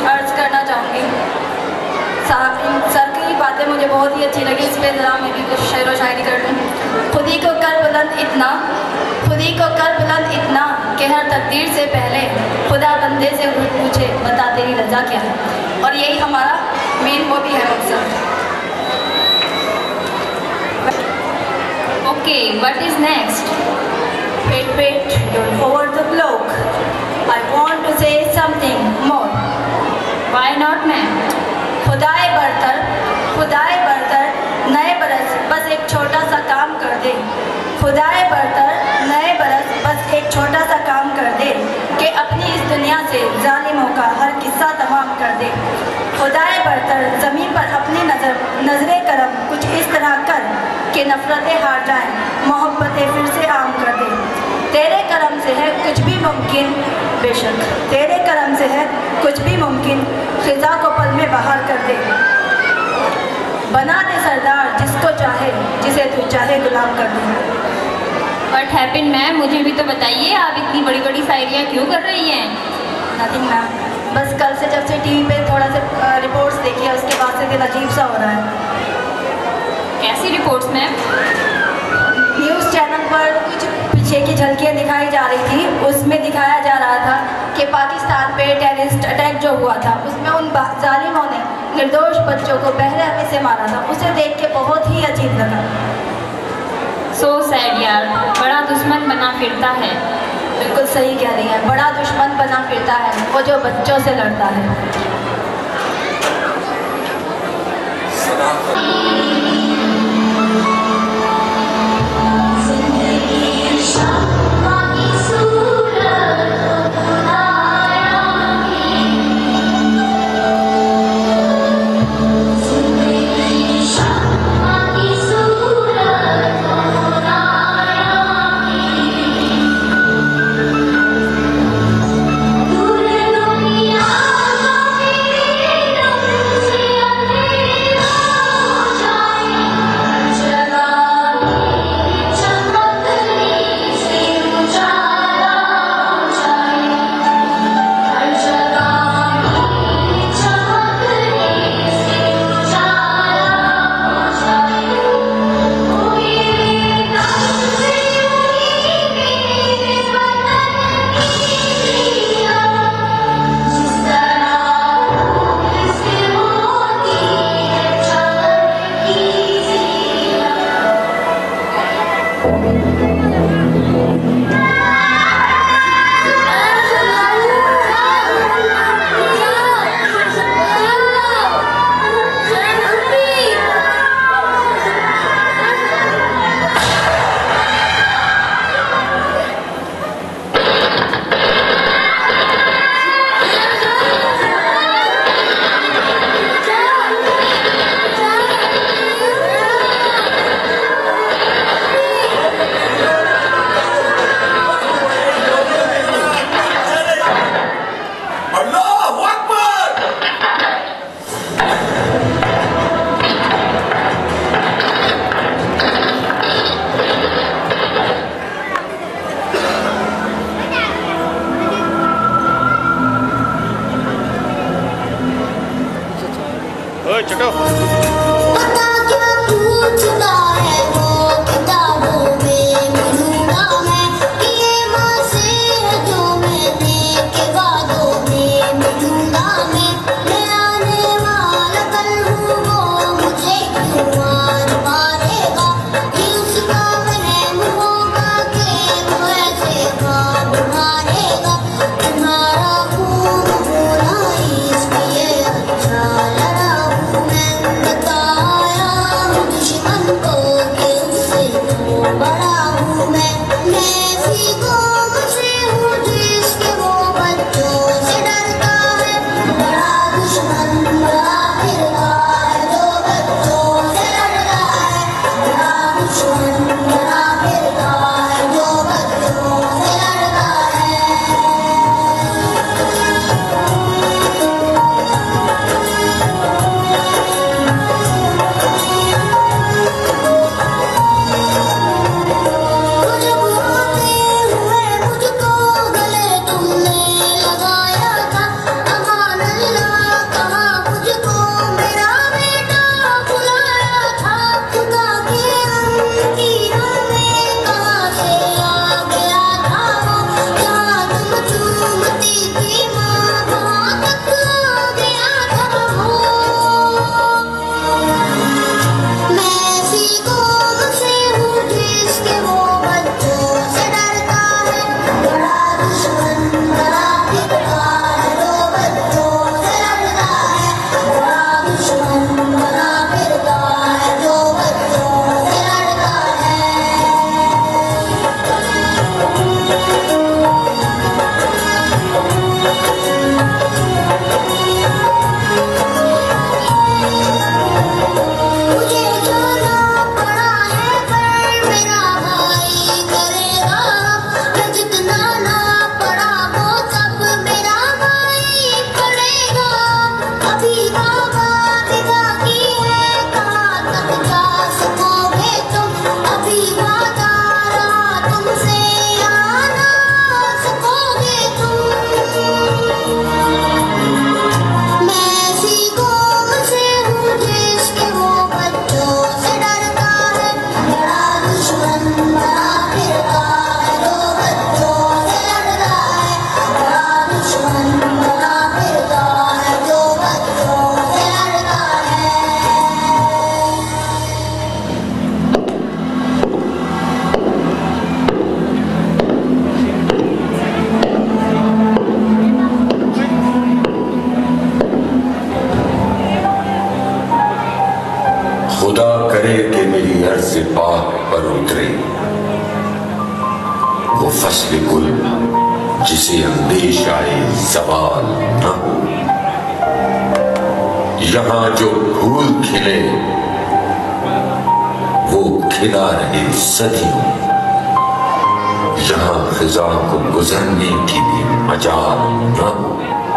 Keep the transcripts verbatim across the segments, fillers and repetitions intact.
अर्ज करना चाहूँगी। सर की बातें मुझे बहुत ही अच्छी लगी, इस पर ज़रा मैं भी कुछ शेर व शायरी कर दूँ। खुदी को कर बुलंद इतना, खुदी को कर बुलंद इतना कि हर तकदीर से पहले खुदा बंदे से पूछे बता तेरी रजा क्या है। और यही हमारा मेन वो भी है मकसद। Okay, what is next? Wait, wait, don't over the cloak. I want to say something more. Why not, ma'am? खुदाए बरतर, खुदाए बरतर नए बरस बस एक छोटा सा काम कर दे। खुदाए बरतर नए बरस बस एक छोटा सा काम कर दे कि अपनी इस दुनिया से जालिमों का हर किस्सा तमाम कर दे। खुदाए बरतर ज़मीन पर अपनी नज़र नजरे करम कुछ इस तरह कर कि नफ़रतें हार जाएं, मोहब्बतें फिर से आम कर दे। तेरे करम से है कुछ भी मुमकिन, बेशक तेरे करम से है कुछ भी मुमकिन, ख़िज़ा को पल में बहार कर दे। बना दे सरदार जिसको चाहे, जिसे तू चाहे गुलाम कर दे। What happened ma'am? मुझे भी तो बताइए, आप इतनी बड़ी बड़ी शायरियाँ क्यों कर रही हैं? नथिंग मैम, बस कल से जब से टीवी पे थोड़ा सा रिपोर्ट्स देखी है उसके बाद से दिल अजीब सा हो रहा है। कैसी रिपोर्ट्स मैम? न्यूज़ चैनल पर कुछ पीछे की झलकियाँ दिखाई जा रही थी, उसमें दिखाया जा रहा था कि पाकिस्तान पे टेररिस्ट अटैक जो हुआ था उसमें उन जालिमों ने निर्दोष बच्चों को पहले हमें से मारा था। उसे देख के बहुत ही अजीब लगा। सो सैड यार, बड़ा दुश्मन बना फिरता है। बिल्कुल सही कह रही है, बड़ा दुश्मन बना फिरता है वो जो बच्चों से लड़ता है। मैं करे कि मेरी अर्ज़ पाक पर उतरे वो फसल गुल जिसे अंदेशाए ज़वाल न हो। यहाँ जो फूल खिले वो खिला रहे सदियों, यहाँ खिजा को गुजरने की भी मजाल न हो।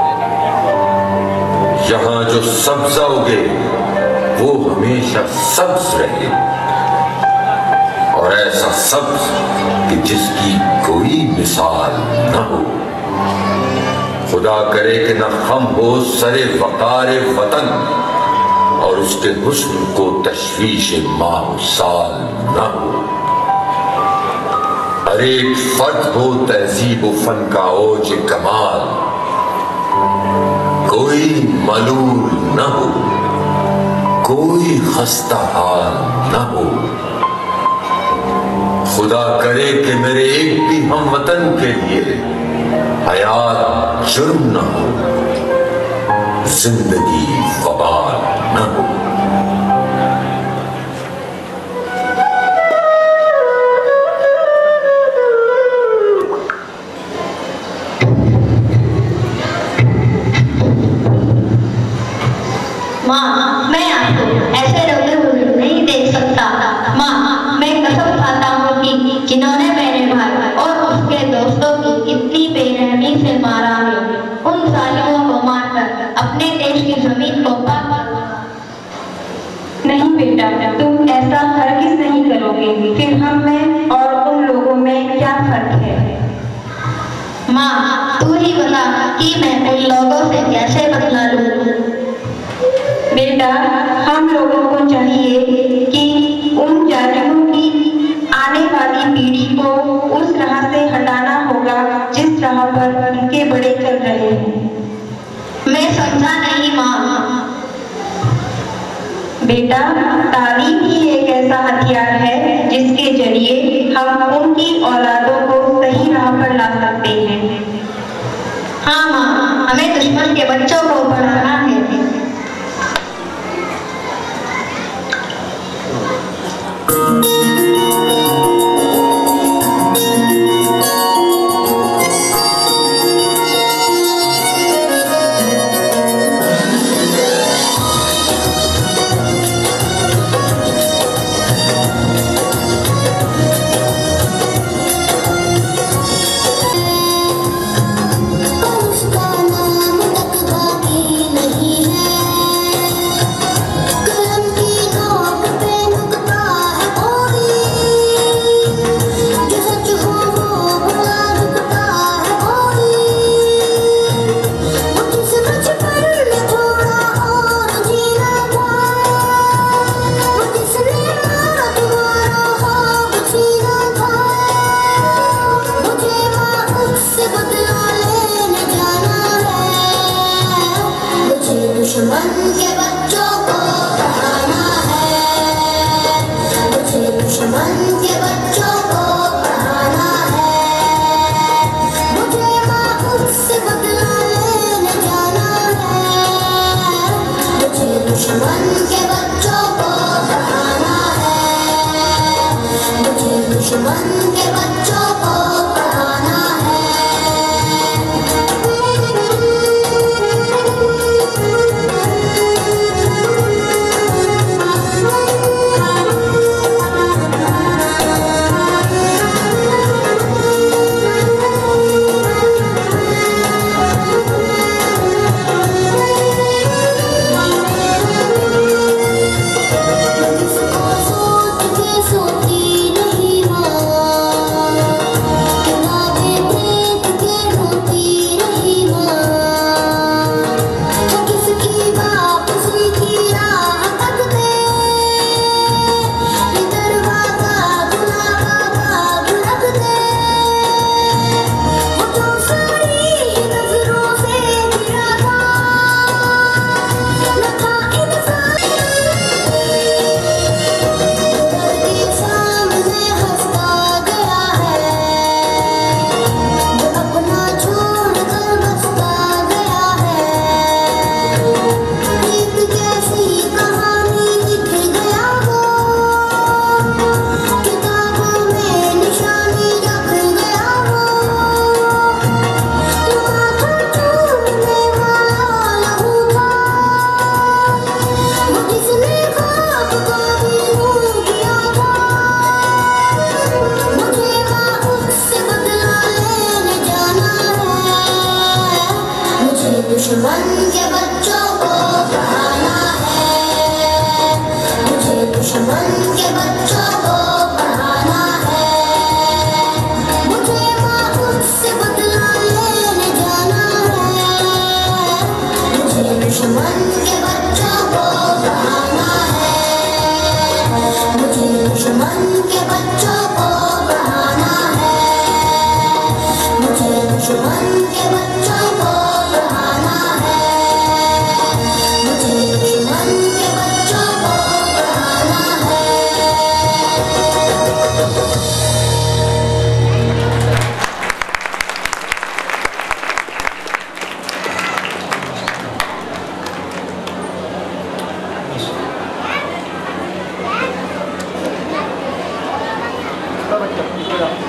यहाँ जो सब्जा उगे वो हमेशा सब्ज रहे, और ऐसा सब्ज कि जिसकी कोई मिसाल न हो। खुदा करे कि न खम हो सरे वक़ारे वतन, और उसके हुस्न को तशवीश माह साल न हो। हर एक फर्द हो तहजीब व फन का ओज कमाल, कोई मलूल न हो, कोई खस्ता हाल न हो। खुदा करे कि मेरे एक भी हम वतन के लिए हयात जुर्म न हो, जिंदगी वबाल न हो। माँ, मैं आपको ऐसे रोते हुए नहीं देख सकता। माँ, मैं कसम खाता हूँ कि जिन्होंने मेरे भाई और उसके दोस्तों की इतनी बेरहमी से मारा है, उन जालिमों को मारकर अपने देश की जमीन को पाक करूंगा। नहीं बेटा, तुम ऐसा हरगिज़ नहीं करोगे। फिर हम में और उन लोगों में क्या फर्क है? माँ, तू ही बता कि मैं उन लोगों से कैसे बदला लूँ। बेटा, हम लोगों को चाहिए कि उन जालिमों की आने वाली पीढ़ी को उस राह से हटाना होगा जिस राह पर उनके बड़े चल रहे हैं। मैं समझा नहीं माँ। बेटा, तालीम ही एक ऐसा हथियार है जिसके जरिए हम उनकी औलादों को सही राह पर ला सकते हैं। हाँ माँ, हमें दुश्मन के बच्चों को पढ़ाना है। दुश्मन के बच्चों को पढ़ाना है, मुझे दुश्मन के बच्चों को पढ़ाना है, मुझे माँ से बदला लेने जाना है, मुझे दुश्मन के बच्चों को पढ़ाना है, मुझे दुश्मन के बच्चों को पढ़ाना है। किसको सोच के सोती नहीं माँ, के बच्चों को पढ़ाना है, मुझे दुश्मन के बच्चों को पढ़ाना है, मुझे माँ से बदला लेने जाना है, मुझे दुश्मन के बच्चों को पढ़ाना है, मुझे दुश्मन के बच्चों को पढ़ाना है, मुझे दुश्मन के बच्चों को पढ़ाना है, मुझे दुश्मन के बच्चों को पढ़ाना है। बच्चा